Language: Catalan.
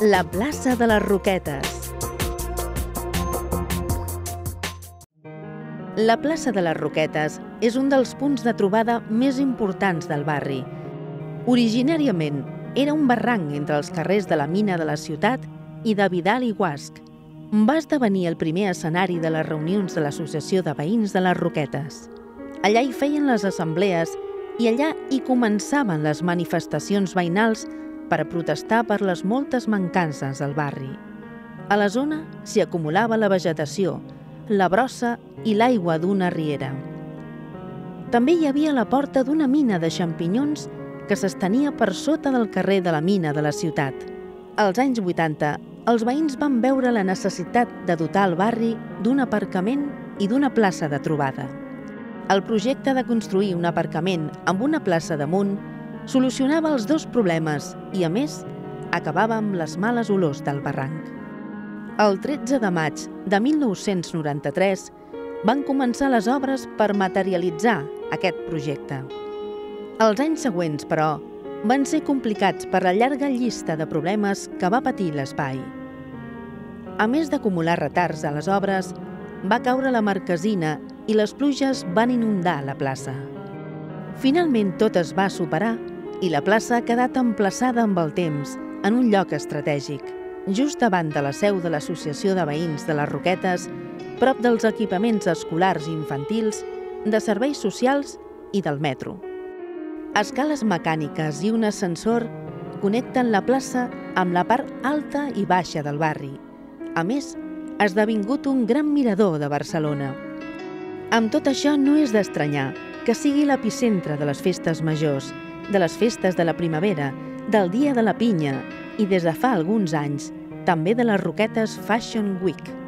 La plaça de les Roquetes. La plaça de les Roquetes és un dels punts de trobada més importants del barri. Originàriament era un barranc entre els carrers de la mina de la ciutat i de Vidal i Guasch. Va esdevenir el primer escenari de les reunions de l'Associació de Veïns de les Roquetes. Allà hi feien les assemblees i allà hi començaven les manifestacions veïnals per a protestar per les moltes mancances del barri. A la zona s'hi acumulava la vegetació, la brossa i l'aigua d'una riera. També hi havia la porta d'una mina de xampinyons que s'estenia per sota del carrer de la mina de la ciutat. Als anys 80, els veïns van veure la necessitat de dotar el barri d'un aparcament i d'una plaça de trobada. El projecte de construir un aparcament amb una plaça damunt solucionava els dos problemes i, a més, acabava amb les males olors del barranc. El 13 de maig de 1993 van començar les obres per materialitzar aquest projecte. Els anys següents, però, van ser complicats per la llarga llista de problemes que va patir l'espai. A més d'acumular retards a les obres, va caure la marquesina i les pluges van inundar la plaça. Finalment tot es va superar i la plaça ha quedat emplaçada amb el temps en un lloc estratègic, just davant de la seu de l'Associació de Veïns de les Roquetes, prop dels equipaments escolars i infantils, de serveis socials i del metro. Escales mecàniques i un ascensor connecten la plaça amb la part alta i baixa del barri. A més, ha esdevingut un gran mirador de Barcelona. Amb tot això no és d'estranyar que sigui l'epicentre de les festes majors, de les festes de la primavera, del Dia de la Pinya i, des de fa alguns anys, també de les Roquetes Fashion Week.